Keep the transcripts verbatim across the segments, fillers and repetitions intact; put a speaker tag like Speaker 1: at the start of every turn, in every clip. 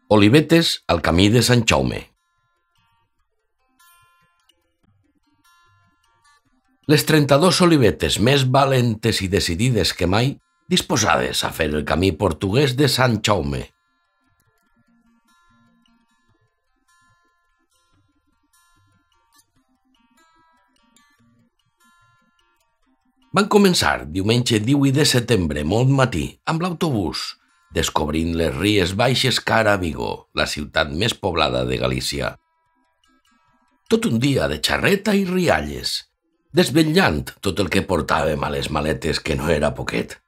Speaker 1: Olivetes al camí de Sant Jaume. Les trenta-dos olivetes més valentes i decidides que mai, disposades a fer el camí portuguès de Sant Jaume. Van començar diumenge divuit de setembre, molt matí, amb l'autobús, descobrint les Ries Baixes cara a Vigo, la ciutat més poblada de Galícia. Tot un dia de xarreta i rialles, desvetllant tot el que portàvem a les maletes, que no era poquet.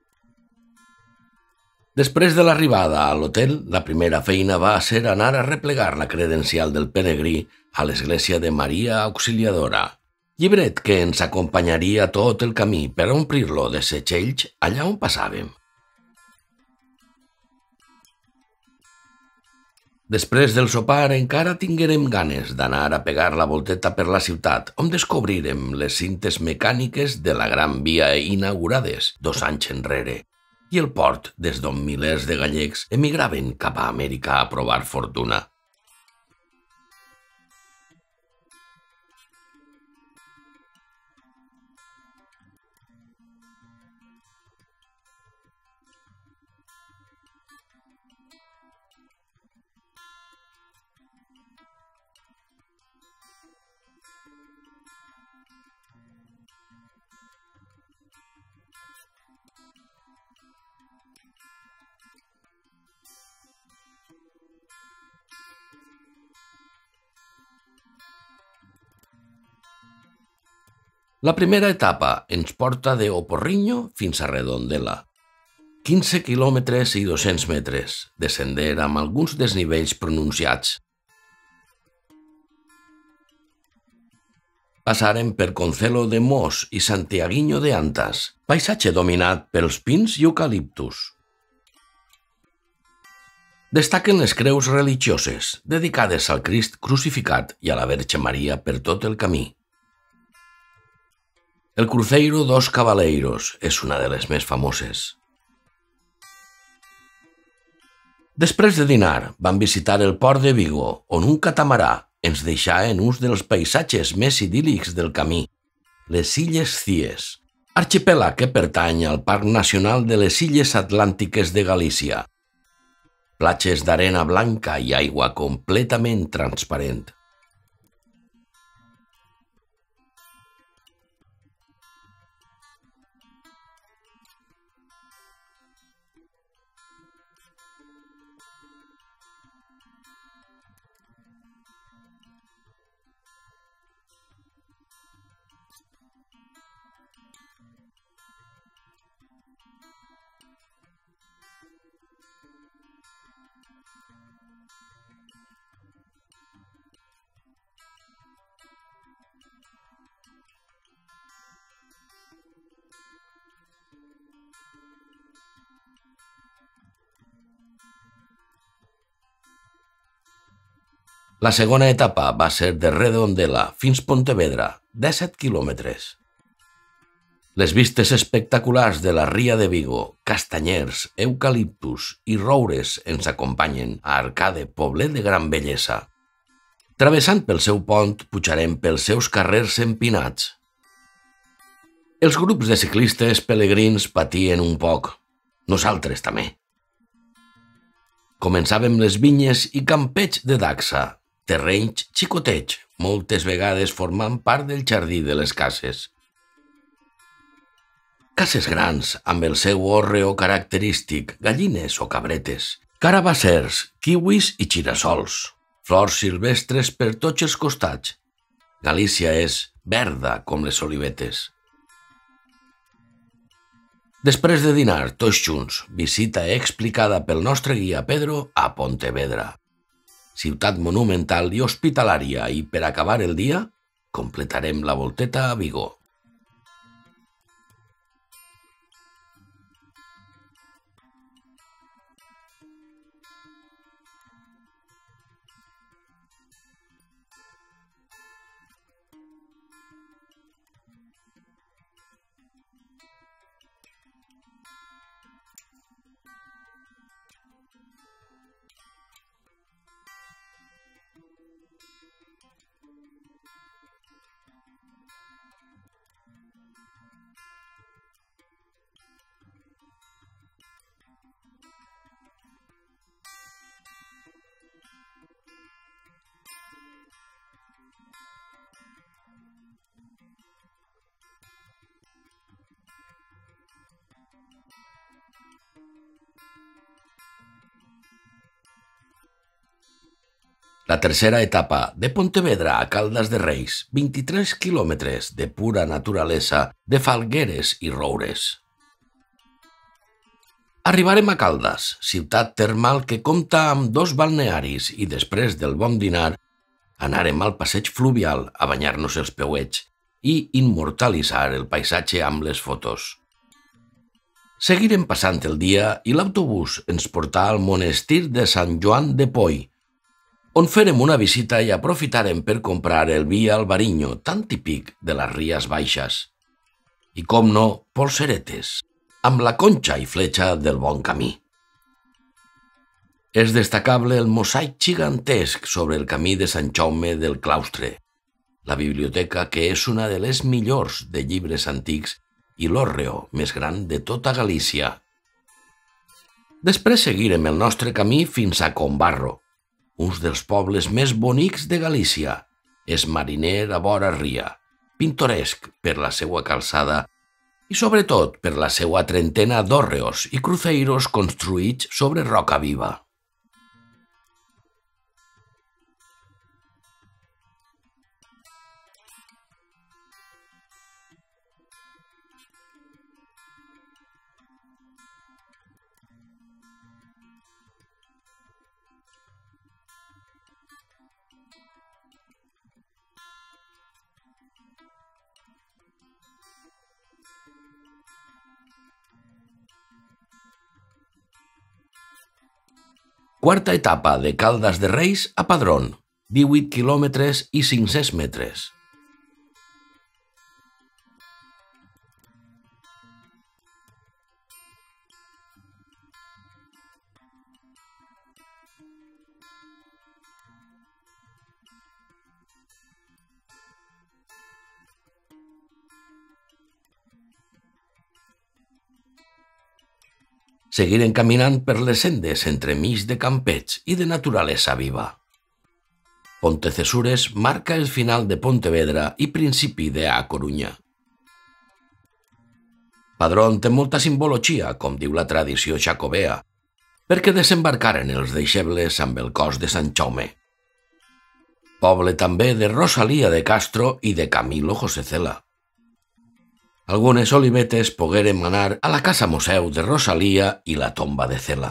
Speaker 1: Després de l'arribada a l'hotel, la primera feina va ser anar a replegar la credencial del peregrí a l'església de Maria Auxiliadora, llibret que ens acompanyaria tot el camí per a omplir-lo de setgells allà on passàvem. Després del sopar encara tinguérem ganes d'anar a pegar la volteta per la ciutat, on descobrirem les cintes mecàniques de la Gran Via inaugurades dos anys enrere i el port des d'on milers de gallecs emigraven cap a Amèrica a provar fortuna. La primera etapa ens porta de Oporriño fins a Redondela. quinze quilòmetres i dos-cents metres, de sender amb alguns desnivells pronunciats. Passarem per Concelo de Mos i Santiaguinho de Antas, paisatge dominat pels pins i eucaliptus. Destaquen les creus religioses, dedicades al Crist crucificat i a la Verge Maria per tot el camí. El Cruceiro dos Cavaleiros és una de les més famoses. Després de dinar, vam visitar el port de Vigo, on un catamarà ens deixà en uns dels paisatges més idíl·lics del camí, les Illes Cies, arxipèlag que pertany al Parc Nacional de les Illes Atlàntiques de Galícia. Platges d'arena blanca i aigua completament transparent. La segona etapa va ser de Redondela fins Pontevedra, disset quilòmetres. Les vistes espectaculars de la Ria de Vigo, castanyers, eucaliptus i roures ens acompanyen a Arcade, poblet de gran bellesa. Travessant pel seu pont, pujarem pels seus carrers empinats. Els grups de ciclistes pelegrins patien un poc. Nosaltres també. Començàvem les vinyes i campets de Dacsa, terrenys xicotets, moltes vegades formant part del jardí de les cases. Cases grans, amb el seu hórreo característic, gallines o cabretes, carabassers, kiwis i girasols, flors silvestres per tots els costats. Galícia és verda com les olivetes. Després de dinar tots junts, visita explicada pel nostre guia Pedro a Pontevedra. Ciutat monumental i hospitalària, i per acabar el dia, completarem la volteta a Vigo. La tercera etapa, de Pontevedra a Caldas de Reis, vint-i-tres quilòmetres de pura naturalesa, de falgueres i roures. Arribarem a Caldas, ciutat termal que compta amb dos balnearis i després del bon dinar anarem al passeig fluvial a banyar-nos els peuets i immortalitzar el paisatge amb les fotos. Seguirem passant el dia i l'autobús ens portà al monestir de Sant Joan de Poi, on farem una visita i aprofitarem per comprar el vi albariño tan típic de les Ries Baixes. I, com no, polseretes, amb la conxa i fletxa del bon camí. És destacable el mosaic gigantesc sobre el camí de Sant Jaume del Claustre, la biblioteca que és una de les millors de llibres antics i l'horreo més gran de tota Galícia. Després seguirem el nostre camí fins a Combarro, un dels pobles més bonics de Galícia. És mariner a vora ria, pintoresc per la seua calçada i sobretot per la seua trentena d'horreos i cruceiros construïts sobre roca viva. Quarta etapa de Caldas de Reis a Padrón, divuit quilòmetres i cinc-cents metres. Seguirem caminant per les sendes entremig de campets i de naturalesa viva. Pontecesures marca el final de Pontevedra i principi de A Corunya. Padrón té molta simbologia, com diu la tradició xacobea, perquè desembarcaren els deixebles amb el cos de Sant Jaume. Poble també de Rosalía de Castro i de Camilo José Cela. Algunes olivetes poguérem anar a la casa museu de Rosalía i la tomba de Cela.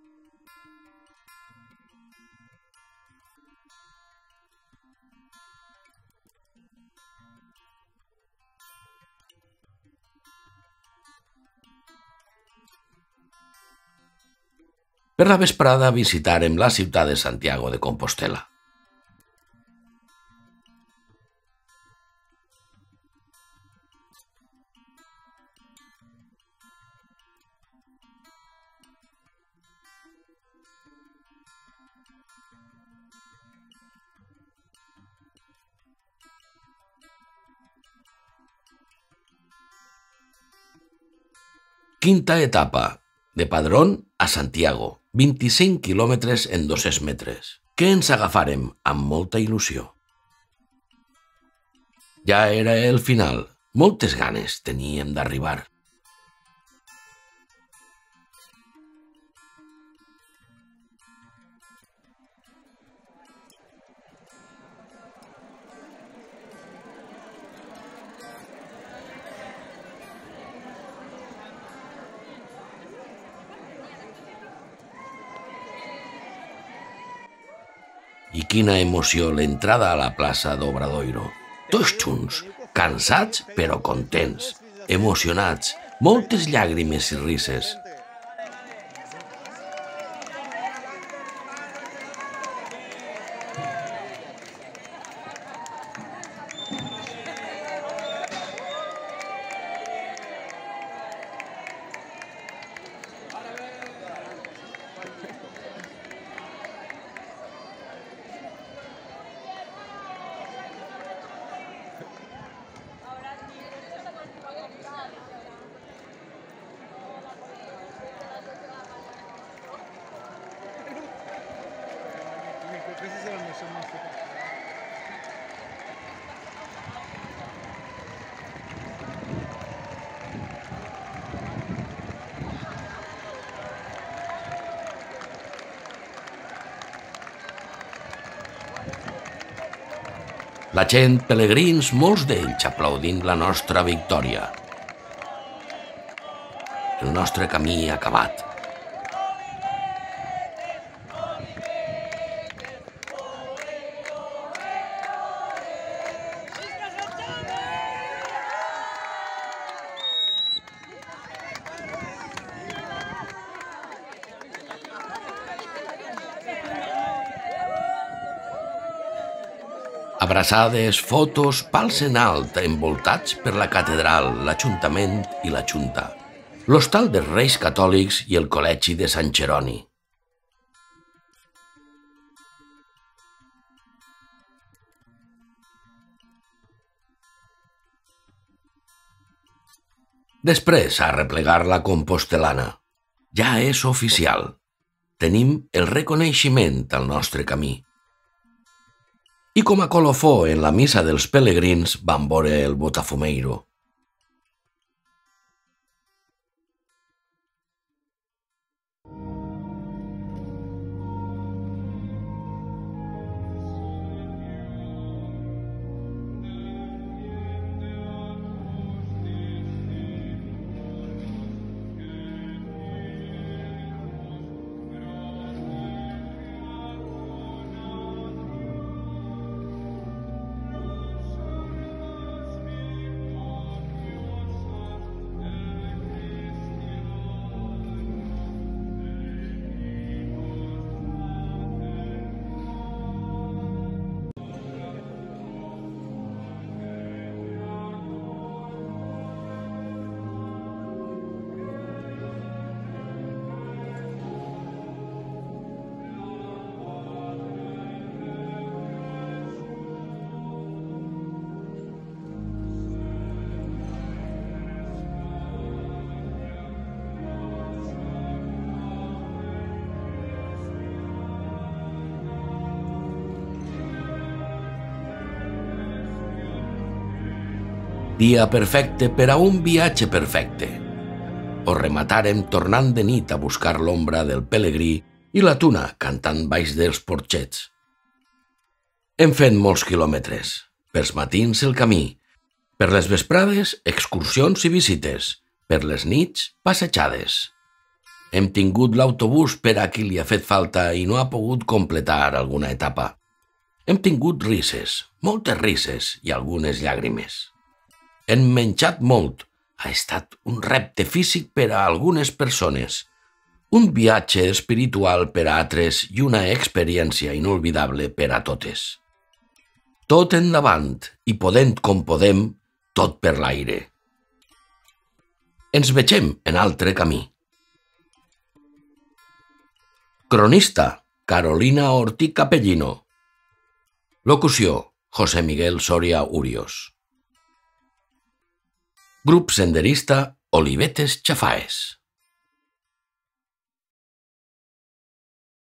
Speaker 1: Per la vesprada visitarem la ciutat de Santiago de Compostela. Quinta etapa, de Padrón a Santiago, vint-i-cinc quilòmetres en dos-cents metres, que ens agafarem amb molta il·lusió. Ja era el final, moltes ganes teníem d'arribar. I quina emoció l'entrada a la plaça d'Obradoiro. Tots junts, cansats però contents, emocionats, moltes llàgrimes i rises. La gent, pelegrins, molts d'ells aplaudint la nostra victòria. El nostre camí acabat. Abraçades, fotos, pals en alt, envoltats per la catedral, l'Ajuntament i la Junta, l'Hostal dels Reis Catòlics i el Col·legi de Sant Jeroni. Després, a replegar la compostel·lana. Ja és oficial. Tenim el reconeixement al nostre camí. I com a colofó en la missa dels pelegrins vam veure el Botafumeiro. Dia perfecte per a un viatge perfecte. Ho rematàrem tornant de nit a buscar l'ombra del pelegrí i la tuna cantant baix dels porxets. Hem fet molts quilòmetres. Pels matins el camí. Per les vesprades, excursions i visites. Per les nits, passejades. Hem tingut l'autobús per a qui li ha fet falta i no ha pogut completar alguna etapa. Hem tingut risses, moltes risses i algunes llàgrimes. Hem menjat molt. Ha estat un repte físic per a algunes persones, un viatge espiritual per a altres i una experiència inolvidable per a totes. Tot endavant i podent com podem, tot per l'aire. Ens vegem en altre camí. Cronista, Carolina Ortí Capellino. Locució, José Miguel Soria Urios. Grup senderista Olivetes Chafaes.